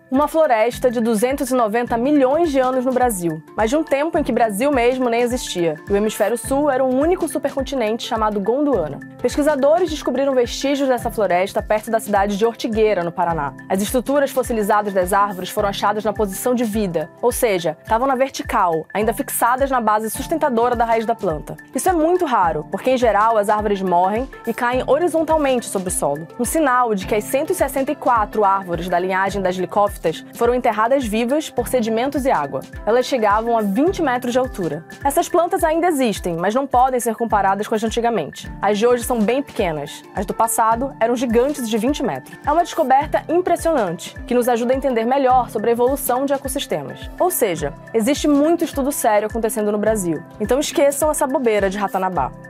Uma floresta de 290 milhões de anos no Brasil, mas de um tempo em que Brasil mesmo nem existia. E o hemisfério sul era um único supercontinente chamado Gondwana. Pesquisadores descobriram vestígios dessa floresta perto da cidade de Ortigueira, no Paraná. As estruturas fossilizadas das árvores foram achadas na posição de vida, ou seja, estavam na vertical, ainda fixadas na base sustentadora da raiz da planta. Isso é muito raro, porque em geral as árvores morrem e caem horizontalmente sobre o solo. Um sinal de que as 164 árvores da linhagem das licófitas foram enterradas vivas por sedimentos e água. Elas chegavam a 20 metros de altura. Essas plantas ainda existem, mas não podem ser comparadas com as de antigamente. As de hoje são bem pequenas. As do passado eram gigantes de 20 metros. É uma descoberta impressionante, que nos ajuda a entender melhor sobre a evolução de ecossistemas. Ou seja, existe muito estudo sério acontecendo no Brasil. Então esqueçam essa bobeira de Ratanabá.